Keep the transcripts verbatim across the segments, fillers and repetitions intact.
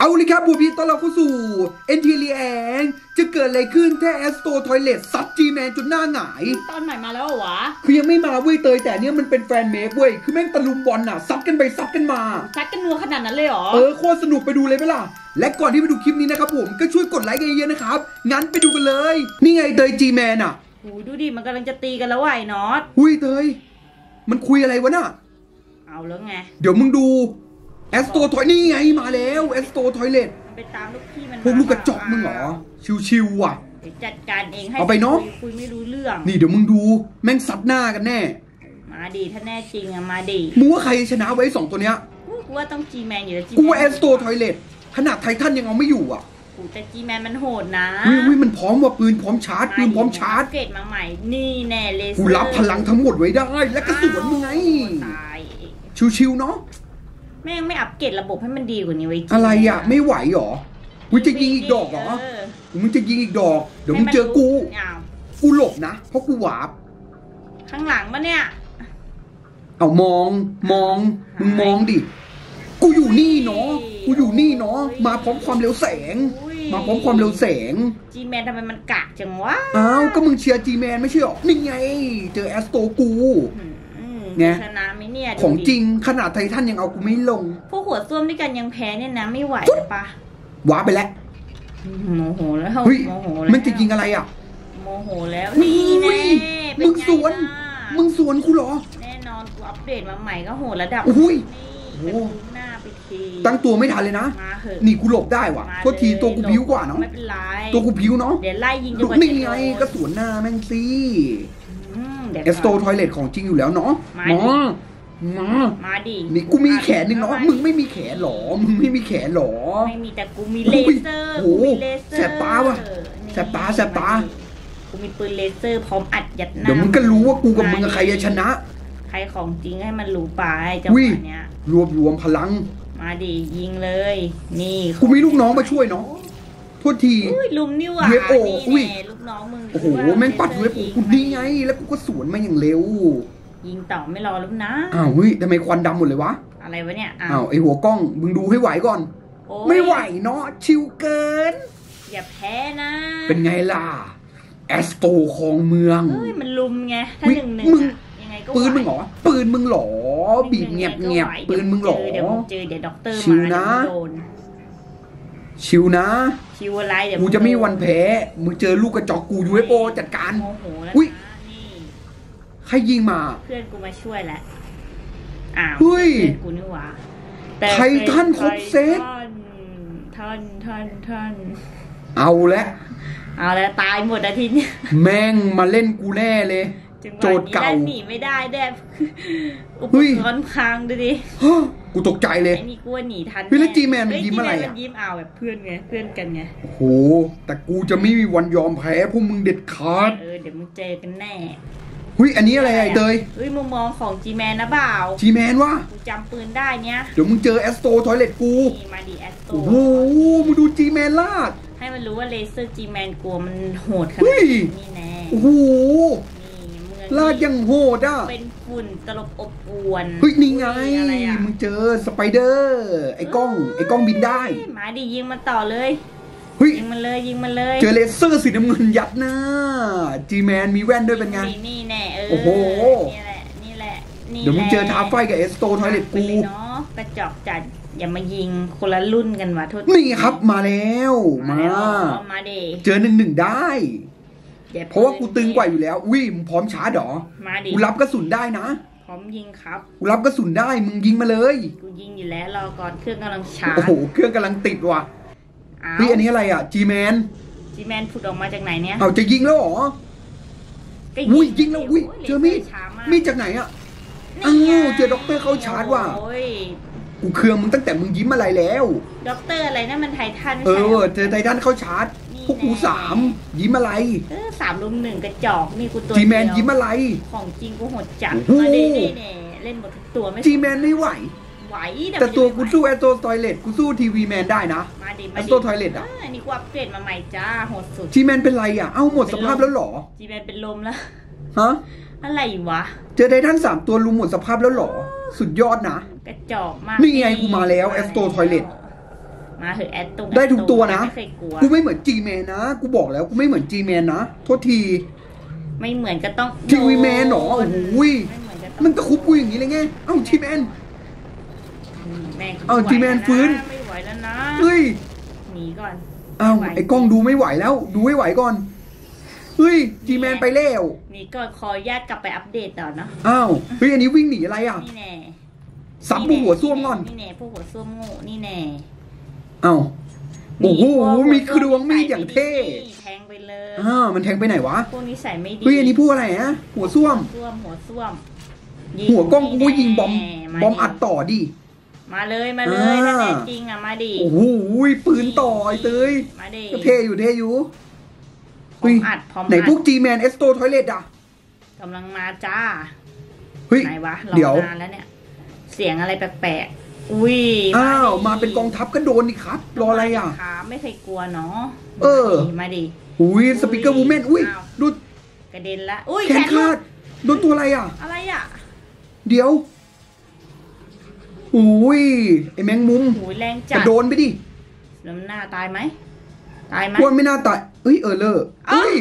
เอาเลยครับผู้พี่ต้อนรับเข้าสู่ เอ็น ที React จะเกิดอะไรขึ้นถ้า Astro Toilet ซัด G-Man จนหน้าหงายตอนใหม่มาแล้วเหรอวะคือยังไม่มาเว้ยเตยแต่เนี้ยมันเป็นแฟนเมคเว้ยคือแม่งตะลุมบอลน่ะซัดกันไปซัดกันมาซัดกันนัวขนาดนั้นเลยเหรอเออโคตรสนุกไปดูเลยไหมล่ะและก่อนที่ไปดูคลิปนี้นะครับผมก็ช่วยกดไลค์กันเยอะๆนะครับงั้นไปดูกันเลยนี่ไงเตย G-Man อ่ะโอ้ยดูดิมันกำลังจะตีกันแล้วไอ้น็อตหุ้ยเตยมันคุยอะไรวะน่ะเอาแล้วไงเดี๋ยวมึงดู Astro Toilet นี่ไงมาแล้ว Astro Toilet ไปตามลูกพี่มันพวกลูกกระจอกมึงเหรอชิวๆว่ะเดี๋ยวจัดการเองให้เอาไปเนาะคุยไม่รู้เรื่องนี่เดี๋ยวมึงดูแม่งซัดหน้ากันแน่มาดิถ้าแน่จริงอะมาดิมึงว่าใครชนะไว้สองตัวเนี้ยกูว่าต้อง G-Man อยู่แล้วกูว่า Astro Toilet ขนาดไททันยังเอาไม่อยู่อ่ะกูแต่ G-Man มันโหดนะวิวิมันพร้อมว่าปืนพร้อมชาร์จปืนพร้อมชาร์จเกรดมาใหม่นี่แน่เลยกูรับพลังทั้งหมดไว้ได้และกระสุนมึงไงชิวๆเนาะแม่งไม่อัปเกรดระบบให้มันดีกว่านี้ไว้อะไรอ่ะไม่ไหวหรอมึงจะยิงอีกดอกเหรอมึงจะยิงอีกดอกเดี๋ยวมึงเจอกูกูหลบนะเพราะกูหวาบข้างหลังปะเนี่ยเอามองมองมึงมองดิกูอยู่นี่เนาะกูอยู่นี่เนาะมาพร้อมความเร็วแสงมาพร้อมความเร็วแสง G-Man ทำไมมันกากจังวะอ้าวก็มึงเชียร์ G-Man ไม่ใช่หรอนี่ไงเจอ Astro กูไงชนะไหมเนี่ยของจริงขนาดไททันยังเอากูไม่ลงพวกหัวส้วมด้วยกันยังแพ้เนี่ยนะไม่ไหวหรอปะว้าไปแล้วโมโหแล้วเฮ้ยมันจะยิงอะไรอ่ะโมโหแล้วนี่แน่มึงสวนมึงสวนกูเหรอแน่นอนกูอัปเดตมาใหม่ก็โหระดับอุ้ยโอ้หน้าไปทีตั้งตัวไม่ทันเลยนะนี่กูหลบได้ว่ะโทษทีตัวกูผิวกว่าเนาะไม่เป็นไรตัวกูผิวเนาะเดี๋ยวไล่ยิงดูนี่ไงก็สวนหน้าแม่งสิAstro Toilet ของจริงอยู่แล้วเนาะมามามาดินี่กูมีแขนนึงเนาะมึงไม่มีแขนหรอมึงไม่มีแขนหรอไม่มีแต่กูมีเลเซอร์กูมีเลเซอร์แสบตาวะแสบตาแสบตากูมีปืนเลเซอร์พร้อมอัดยัดหน้าเดี๋ยวมึงก็รู้ว่ากูกับมึงใครจะชนะใครของจริงให้มันรู้ไปจังหวะเนี้ยรวบรวมพลังมาดิยิงเลยนี่กูมีลูกน้องมาช่วยเนาะโทษทีลุมนี่ว่ะนี่ลูกน้องมึงโอ้โหแม่งปัดเว็บกูนี่ไงแล้วกูก็สวนมาอย่างเร็วยิงต่อไม่รอแล้วนะอ้าวเฮ้ยทำไมควันดำหมดเลยวะอะไรวะเนี่ยอ้าวไอหัวกล้องมึงดูให้ไหวก่อนไม่ไหวเนาะชิวเกินอย่าแพ้นะเป็นไงล่ะแอสโตของเมืองเฮ้ยมันลุมไงถ้าหนึ่งหนึ่งยังไงก็ปืนมึงเหรอปืนมึงหรอบีบเงียบเงียบปืนมึงหรอเดี๋ยวเจอเดี๋ยวด็อกเตอร์มาชิวนะชิวนะชิวอะไรเดี๋ยวกูจะไม่วันแพ้มึงเจอลูกกระจอกกู ยู เอฟ โอ จัดการอุ้ยใครยิงมาเพื่อนกูมาช่วยแหละอ้าวเฮ้ยกูนี่หว่าไททันครบเซตท่านท่านท่านเอาละเอาแล้วตายหมดอาทิตย์นี้แม่งมาเล่นกูแน่เลยโจทย์เก่าหนีไม่ได้แดบอุปกรณ์พังดูดิกูตกใจเลยไอ้นี่กูหนีทันพี่แล้ว G-Man มันยิ้มอะไรอ่ะยิ้มเอาแบบเพื่อนไงเพื่อนกันไงโอ้โหแต่กูจะไม่มีวันยอมแพ้พวกมึงเด็ดขาดเออเดี๋ยวมึงเจอกันแน่เฮ้ยอันนี้อะไรไอ้เตยเฮ้ยมุมมองของ G-Man นะเปล่า G-Man วะกูจำปืนได้เนี้ยเดี๋ยวมึงเจอ Astro Toilet กูมาดิ Astro โอ้โหมึงดู G-Man ลาดให้มันรู้ว่าเลเซอร์ G-Man กลัวมันโหดขนาดนี้แน่โอ้โหลาดยังโหดอ่ะเป็นฝุ่นตลบอบอวนเฮ้ยนี่ไงมึงเจอสไปเดอร์ไอ้กล้องไอ้กล้องบินได้มาดิยิงมันต่อเลยยิงมันเลยยิงมันเลยเจอเลเซอร์สีน้ำเงินยัดหน้า G-Man มีแว่นด้วยเป็นไงนี่แน่เออโอ้โหนี่แหละนี่แหละเดี๋ยวมึงเจอท้าไฟกับ Astro Toilet กูเนาะกระจอกจัดอย่ามายิงคนละรุ่นกันวะโทษนี่ครับมาแล้วมามาดิเจอหนึ่งหนึ่งได้เพราะว่ากูตึงกว่าอยู่แล้วอุ้ยมึงพร้อมชาร์จหรอมาดิกูรับกระสุนได้นะพร้อมยิงครับกูรับกระสุนได้มึงยิงมาเลยกูยิงอยู่แล้วรอก่อนเครื่องกำลังชาร์จโอ้โหเครื่องกำลังติดว่ะพี่อันนี้อะไรอ่ะ G-Man G-Man ผุดออกมาจากไหนเนี่ยเอาจะยิงแล้วหรออุ้ยยิงแล้วอุ้ยเจอมีดมีดจากไหนอ่ะอ้าวเจอด็อกเตอร์เข้าชาร์จว่ะกูเคืองมึงตั้งแต่มึงยิ้มอะไรแล้วด็อกเตอร์อะไรนั่นมันไททันเออเจอไททันเข้าชาร์จพวกกูสามยิ้มอะไรเออสามลุมหนึ่งกระจอกนี่กูตัว G-Manยิ้มอะไรของจริงกูโหดจัดมาเน่เล่นหมดทุกตัวไม่ G-Man ไม่ไหวไหวแต่ตัวกูสู้ Astro Toilet กูสู้ทีวีแมนได้นะ Astro Toilet อ่ะนี่กูอัปเกรดมาใหม่จ้าโหดสุด G-Man เป็นไรอ่ะเอ้าหมดสภาพแล้วหรอ G-Man เป็นลมแล้วฮะอะไรวะเจอไททันสามตัวลุมหมดสภาพแล้วหรอสุดยอดนะกระจอกมากนี่ไงกูมาแล้ว Astro Toilet มาเถอะแอดตรงได้ทุกตัวนะไม่เคยกลัวกูไม่เหมือนจีแมนนะกูบอกแล้วกูไม่เหมือนจีแมนนะโทษทีไม่เหมือนก็ต้องทีวีแมนหรอโอ้ยมันตะคุบกูอย่างนี้เลยไงเอ้าจีแมนเอ้าจีแมนฟื้นไม่ไหวแล้วนะเฮ้ยหนีก่อนเอ้าไอ้กล้องดูไม่ไหวแล้วดูไม่ไหวก่อนเฮ้ยจีแมนไปแล้วนี่ก็ขอแยกกลับไปอัปเดตต่อเนาะอ้าวเฮ้ยอันนี้วิ่งหนีอะไรอ่ะนี่แน่สับพวกหัวส้วมก่อนนี่แน่พวกหัวส้วมโง่นี่แน่อ้าวโอ้โหมีเครื่องมีดอย่างเท่แทงไปเลยอ้าวมันแทงไปไหนวะพวกนี้ใส่ไม่ดีเฮ้ยอันนี้พูดอะไรฮะหัวส้วมส้วมหัวส้วมหัวกล้องกูยิงบอมบอมอัดต่อดิมาเลยมาเลยถ้าแน่จริงอ่ะมาดิโอ้โหปืนต่อไอ้เตยมาดิเท่อยู่เท่อยู่พร้อมอัดพร้อมไหนพวกจีแมนเอสโตทอยเลตอ่ะกำลังมาจ้าเฮ้ยไหนวะรอนานแล้วเนี่ยเสียงอะไรแปลกๆอุ้ยอ้าวมาเป็นกองทัพก็โดนดิครับรออะไรอ่ะไม่เคยกลัวเนาะเออมาดิอุ้ยสปีกเกอร์วูแมนอุ้ยดูกระเด็นละอุ้ยแขนขาดโดนตัวอะไรอ่ะอะไรอ่ะเดี๋ยวอุ้ยไอแมงมุมอุ้ยแรงจัดโดนไปดิแล้วหน้าตายไหมตายไหมว่าไม่น่าตายเฮ้ยเออเลอเฮ้ย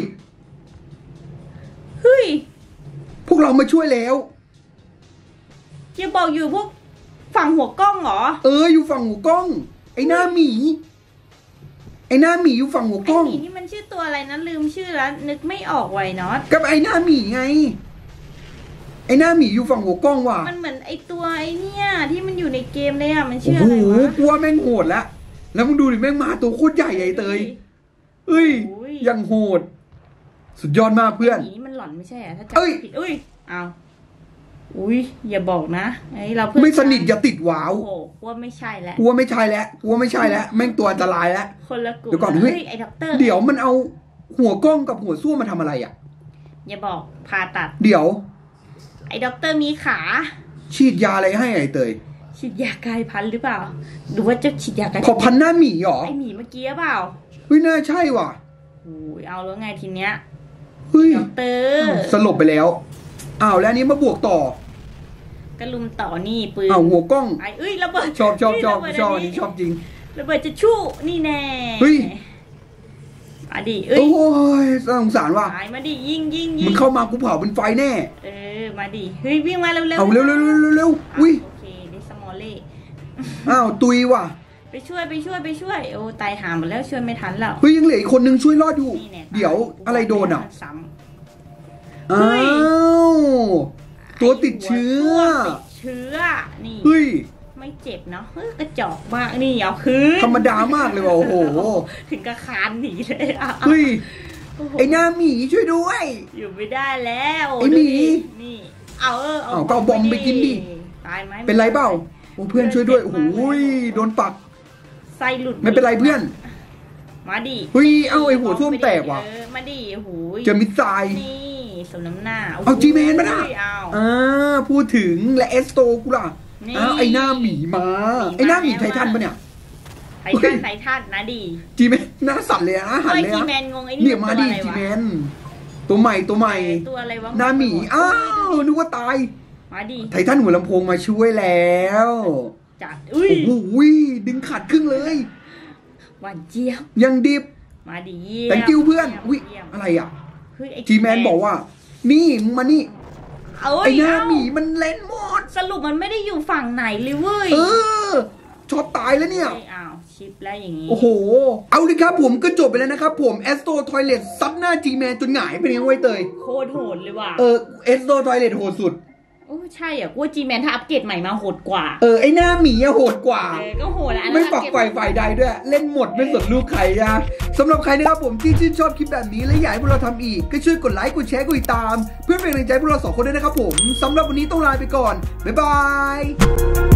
เฮ้ยพวกเรามาช่วยแล้วจะบอกอยู่พวกฝั่งหัวกล้องเหรอเอออยู่ฝั่งหัวกล้องไอหน้าหมีไอหน้าหมีอยู่ฝั่งหัวกล้องไอหมีนี่มันชื่อตัวอะไรนะลืมชื่อแล้วนึกไม่ออกไว้น็อตกับไอหน้าหมีไงไอหน้าหมีอยู่ฝั่งหัวกล้องว่ะมันเหมือนไอตัวไอเนี่ยที่มันอยู่ในเกมเลยอ่ะมันชื่ออะไรวะโอ้โหกลัวแม่งโหดแล้วแล้วมึงดูดิแม่งมาตัวโคตรใหญ่ไอเตยเอ้ยยังโหดสุดยอดมากเพื่อนนี่มันหล่อนไม่ใช่เหรอถ้าจำผิดอุ้ยเอาอุ้ยอย่าบอกนะไอเราเพื่อนไม่สนิทอย่าติดว้าวโอ้กลัวไม่ใช่แล้วกลัวไม่ใช่แล้วกลัวไม่ใช่แล้วแม่งตัวอันตรายแล้วคนละกลุ่มเดี๋ยวก่อนเฮ้ยไอด็อกเตอร์เดี๋ยวมันเอาหัวกล้องกับหัวส้วมมาทำอะไรอ่ะอย่าบอกผ่าตัดเดี๋ยวไอด็อกเตอร์มีขาฉีดยาอะไรให้ไอเตยฉีดยากายพันธุ์หรือเปล่าหรือว่าจะฉีดยากายพอพันหน้าหมีหรอไอหมีเมื่อกี้เปล่าเฮ้ยน่าใช่ว่ะโอ้ยเอาแล้วไงทีเนี้ยเฮ้ยด็อกเตอร์สลบไปแล้วอ้าวแล้วอันนี้มาบวกต่อก็ลุมต่อนี่ปืนอ้าวหัวกล้องไอเอ้ยระเบิดชอบชอบชอบชอบอันนี้ชอบจริงระเบิดจะชู่นี่แน่เฮ้ยมาดิเอ้ยโอ้ยสงสารว่ะมาดิยิงยิงยิงมันเข้ามากูเผาเป็นไฟแน่เออมาดิเฮ้ยวิ่งมาเร็วเร็วเอาเร็วเร็วเร็วเร็วอุ้ยโอเคดิสมอลเล่อ้าวตุยว่ะไปช่วยไปช่วยไปช่วยโอ้ตายหาหมดแล้วช่วยไม่ทันแล้วเฮ้ยยังเหลืออีกคนนึงช่วยรอดอยู่เดี๋ยวอะไรโดนอ่ะอ้าวตัวติดเชื้อเชื้อนี่เฮ้ยไม่เจ็บเนาะเฮ้ยกระจอกมากนี่เอาคืนธรรมดามากเลยว่ะโอ้โหถึงกระคานหนีเลยอ่ะเฮ้ยไอ้หน้าหมีช่วยด้วยอยู่ไม่ได้แล้วไอ้หมีนี่เอาเออเอาก็บอมไปกินดิตายไหมเป็นไรเปล่าโอ้เพื่อนช่วยด้วยโอ้ยโดนปักไส้หลุดไม่เป็นไรเพื่อนมาดิเฮ้ยเอาไอ้หัวท่วมแตกว่ะมาดิโอ้ยเจอมิดไซน์นี่สมน้ำหน้าเอาจีแมนมานะอ่าพูดถึงและเอสโตกูล่ะอ้าวไอ้หน้าหมีมาไอ้หน้าหมีไททันปะเนี่ยไททันไททันนะดิจีแมนหน้าสั่นเลยนะหันเลยนะจีแมนงงไอ้นี่เนี่ยมาดิจีแมนตัวใหม่ตัวใหม่ตัวอะไรวะหน้าหมีอ้าวนึกว่าตายมาดิไททันหัวลำโพงมาช่วยแล้วจัดอุ้ยโอ้โหดึงขาดครึ่งเลยหวานเจี๊ยบยังดิบมาดิแต่กิ้วเพื่อนอุ้ยอะไรอ่ะจีแมนบอกว่านี่มานี่ไอ้หน้าหมีมันเล่นหมดสรุปมันไม่ได้อยู่ฝั่งไหนเลยเว้ยเออช็อตตายแล้วเนี่ยอ้าวชิปแล้วอย่างนี้โอ้โหเอาเลยครับผมก็จบไปแล้วนะครับผมเอสโตทอยเลตซัดหน้าจีแมนจนหงายไปเนี่ยไว้เตยโคตรโหดเลยว่ะเออเอสโตทอยเลตโหดสุดโอ้ใช่อ่ะกูจีแมนถ้าอัปเกรดใหม่มาโหดกว่าเออไอหน้าหมีอะโหดกว่าเออก็โหดแล้วไม่ฝักใฝ่ฝ่ายใดด้วยเล่นหมดไม่สนลูกใครนะสำหรับใครนะครับผมที่ชื่นชอบคลิปแบบนี้และอยากให้พวกเราทำอีกก็ช่วยกดไลค์กดแชร์กดติดตามเพื่อเป็นกำลังใจพวกเราสองคนด้วยนะครับผมสำหรับวันนี้ต้องลาไปก่อนบ๊ายบาย